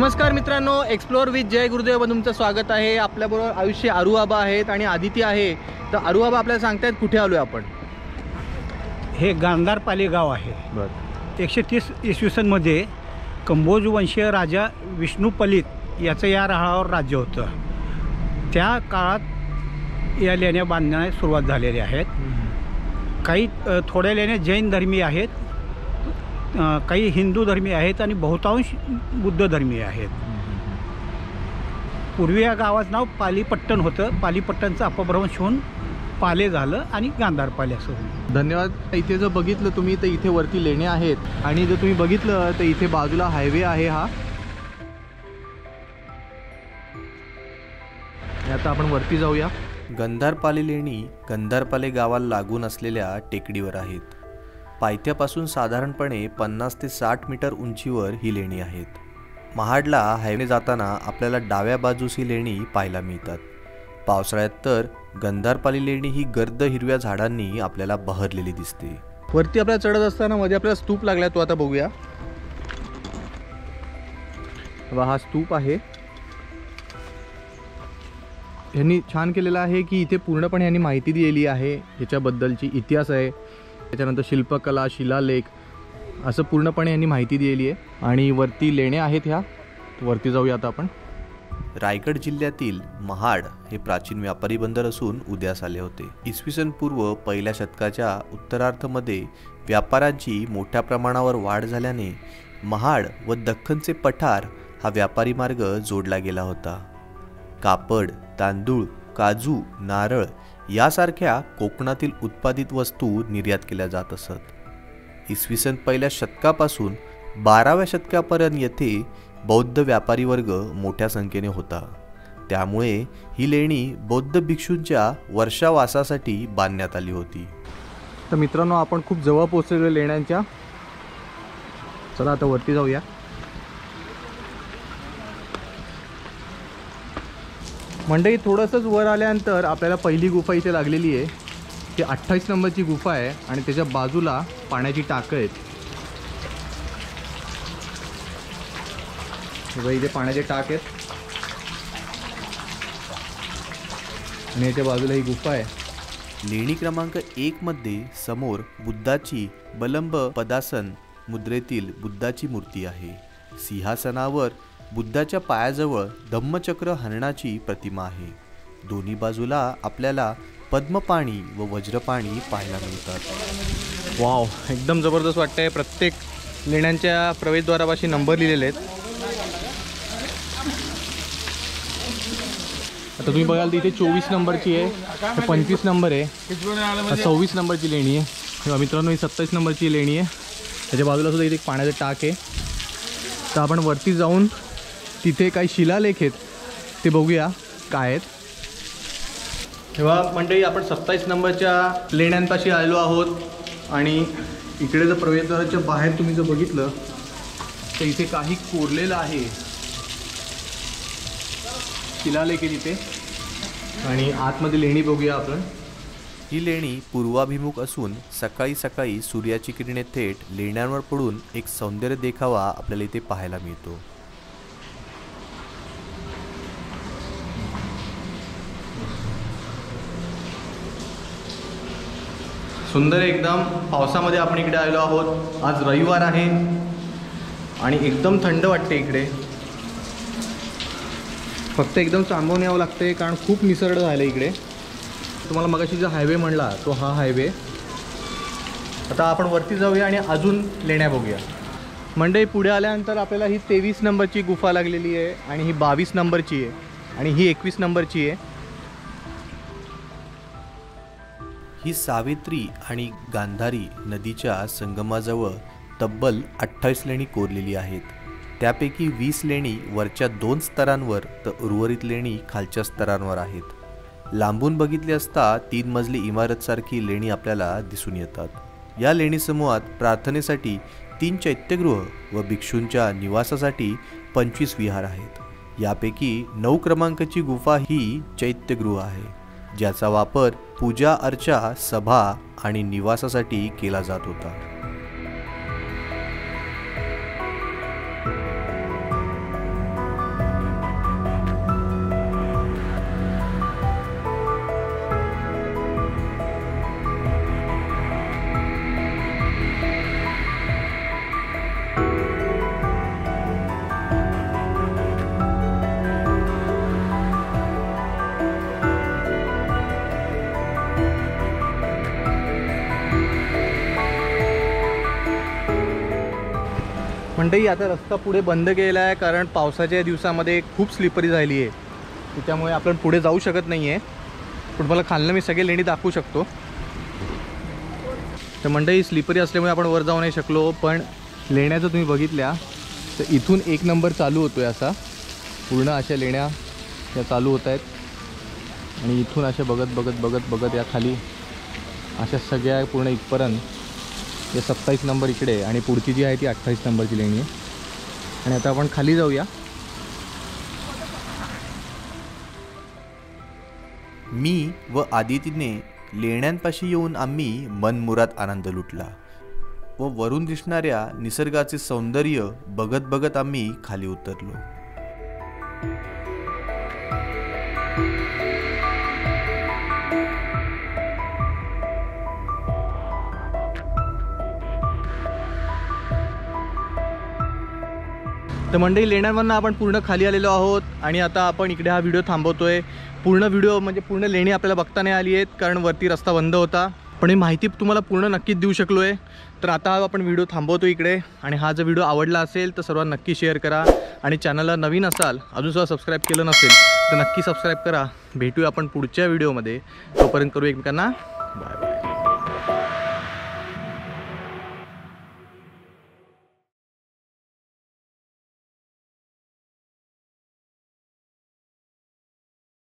नमस्कार मित्रांनो, explore with जय गुरुदेव तुमचं स्वागत आहे। आपल्याबरोबर आयुष्य आरूबाबा आहेत आणि आदिती आहे। तर आरूबाबा आपल्याला सांगतायत कुठे आलोय आपण। हे गांधारपाली गाव आहे। 130 इसवी सनमध्ये कंबोज वंशीय राजा विष्णुपलित याचं या राहावर राज्य होतं। त्या काळात या लेण्या बांधण्यास सुरुवात झालेली आहेत। काही थोड्या लेण्या जैन धर्मीय आहेत, काही हिंदू धर्मीय आहेत आणि बहुतांश बुद्ध धर्मीय आहेत। पूर्वी या गावाचं नाव पालीपट्टण होतं। पालीपट्टणचं अपभ्रंश होऊन पाले झालं आणि गांधारपाली असं होतं। धन्यवाद। इथे जर बघितलं तुम्ही तर इथे वरती लेण्या आहेत आणि जर तुम्ही बघितलं तर इथे बाजूला हायवे आहे हा। आता आपण वरती जाऊया। गांधारपाली लेणी गांधारपाले गावाला लागून असलेल्या टेकडीवर आहेत। पायथ्यापासून साधारणपणे 50 ते 60 मीटर उंचीवर ही लेणी आहेत। महाडला हायवे जाताना आपल्याला डाव्या बाजूस ही लेणी पाहायला मिळतात। पावसाळ्यात तर गांधारपाली लेणी ही गर्द हिरव्या झाडांनी आपल्याला बहरलेली दिसते। वरती आपल्याला चढत असताना मध्ये आपल्याला स्तूप लागला, तो आता बघूया। हा स्तूप आहे, यांनी छान केलेला आहे की इथे पूर्णपणे यांनी माहिती दिलेली आहे, याच्याबद्दलची इतिहास आहे, त्याच्यानंतर शिल्पकला, शिलालेख असं पूर्णपणे यांनी माहिती दिलेली आहे। आणि वरती लेण्या आहेत ह्या, वरती जाऊया आता आपण। रायगड जिल्ह्यातील महाड हे प्राचीन व्यापारी बंदर असून उदयास आले होते। इसवी सन पूर्व पहिल्या शतकाच्या उत्तरार्धामध्ये व्यापारांची मोठ्या प्रमाणावर वाढ झाल्याने महाड व दख्खनचे पठार हा व्यापारी मार्ग जोडला गेला होता। कापड, तांदूळ, काजू, नारळ यासारख्या कोकणातील उत्पादित वस्तू निर्यात केल्या जात असत। इसवी सन पहिल्या शतकापासून 12व्या शतकापर्यंत येथे बौद्ध व्यापारी वर्ग मोठ्या संख्येने होता। त्यामुळे ही लेणी बौद्ध भिक्षूंच्या वर्षावासासाठी बांधण्यात आली होती। तर मित्रांनो, आपण खूप जवळ पोहोचलेलो लेण्यांच्या। चला आता वरती जाऊया। मंडळी, थोडंसंच वर आल्यानंतर आपल्याला पहिली गुफा इथे लागलेली आहे। ती 28 नंबरची गुफा आहे आणि त्याच्या बाजूला पाण्याची टाकं आहेत। इथे पाण्याचे टाक आहेत आणि याच्या बाजूला ही गुफा आहे। लेणी क्रमांक 1 मध्ये समोर बुद्धाची बलंब पदासन मुद्रेतील बुद्धाची मूर्ती आहे। सिंहासनावर बुद्धाच्या पायाजवळ धम्मचक्र हरणाची प्रतिमा आहे। दोन्ही बाजूला आपल्याला पद्मपाणी व वज्रपाणी पाहायला मिळतात। वाव, एकदम जबरदस्त वाटतंय। प्रत्येक लेण्यांच्या प्रवेशद्वारापाशी नंबर लिहिलेले आहेत। आता तुम्ही बघाल तर इथे 24 नंबरची आहे, 25 नंबर आहे, 26 नंबरची लेणी आहे। मित्रांनो, ही 27 नंबरची लेणी आहे। त्याच्या बाजूला सुद्धा इथे एक पाण्याचं टाक आहे। तर आपण वरती जाऊन तिथे काही शिलालेख आहेत ते बघूया काय आहेत। तेव्हा मंडळी, आपण 27 नंबरच्या लेण्यांपाशी आलेलो आहोत आणि इकडे जर प्रवेशद्वाराच्या बाहेर तुम्ही जर बघितलं तर इथे काही कोरलेलं आहे, शिलालेख आहे तिथे। आणि आतमध्ये लेणी बघूया आपण। ही लेणी पूर्वाभिमुख असून सकाळी सकाळी सूर्याची किरणे थेट लेण्यांवर पडून एक सौंदर्य देखावा आपल्याला इथे पाहायला मिळतो। सुंदर एकदम। पावसामध्ये आपण इकडे आलो आहोत। आज रविवार आहे आणि एकदम थंड वाटते इकडे। फक्त एकदम सांभाळून यावं लागते कारण खूप निसर्ग झालं इकडे। तुम्हाला मगाशी जो हायवे म्हणला तो हा हायवे। आता आपण वरती जाऊया आणि अजून लेण्या बघूया। मंडळी, पुढे आल्यानंतर आपल्याला ही 23 नंबरची गुफा लागलेली आहे आणि ही 22 नंबरची आहे आणि ही 21 नंबरची आहे। ही सावित्री आणि गांधारी नदीच्या संगमाजवळ तब्बल 28 लेणी कोरलेली आहेत। त्यापैकी 20 लेणी वरच्या 2 स्तरांवर तर उर्वरित लेणी खालच्या स्तरांवर आहेत। लांबून बघितले असता 3 मजली इमारतसारखी लेणी आपल्याला दिसून येतात। या लेणी समूहात प्रार्थनेसाठी 3 चैत्यगृह व भिक्षूंच्या निवासासाठी 25 विहार आहेत। यापैकी 9 क्रमांकाची गुफा ही चैत्यगृह आहे, ज्याचा वापर पूजा अर्चा, सभा आणि निवासासाठी केला जात होता। मंडई आता रस्ता पुढे बंद केलेला आहे कारण पावसाच्या दिवसामध्ये खूप स्लिपरी झाली आहे, त्याच्यामुळे आपण पुढे जाऊ शकत नाही आहे. पण मला खालनं मी सगळे लेणी दाखवू शकतो. तर मंडई स्लिपरी असल्यामुळे आपण वर जाऊ नाही शकलो. पण लेण्याचं तुम्ही बघितल्या तर इथून 1 नंबर चालू होतो आहे. असा पूर्ण अशा लेण्या या चालू होत आहेत आणि इथून अशा बघत या खाली अशा सगळ्या पूर्ण इथपर्यंत. हे 27 नंबर इकडे आणि पुढची जी आहे ती 28 नंबरची लेणी आहे. आणि आता आपण खाली जाऊया. मी व आदितीने लेण्यांपाशी येऊन आम्ही मनमुराद आनंद लुटला व वरून दिसणाऱ्या निसर्गाचे सौंदर्य बघत आम्ही खाली उतरलो. तर मंडई लेण्यांवरनं आपण पूर्ण खाली आलेलो आहोत आणि आता आपण इकडे हा व्हिडिओ थांबवतोय. पूर्ण व्हिडिओ म्हणजे पूर्ण लेणी आपल्याला बघता नाही आली आहेत कारण वरती रस्ता बंद होता. पण ही माहिती तुम्हाला पूर्ण नक्कीच देऊ शकलो आहे. तर आता आपण व्हिडिओ थांबवतो इकडे. आणि हा जर व्हिडिओ आवडला असेल तर सर्वांना नक्की शेअर करा आणि चॅनलला नवीन असाल अजूनसुद्धा सबस्क्राईब केलं नसेल तर नक्की सबस्क्राईब करा. भेटूया आपण पुढच्या व्हिडिओमध्ये. तोपर्यंत करू एकमेकांना बाय बाय.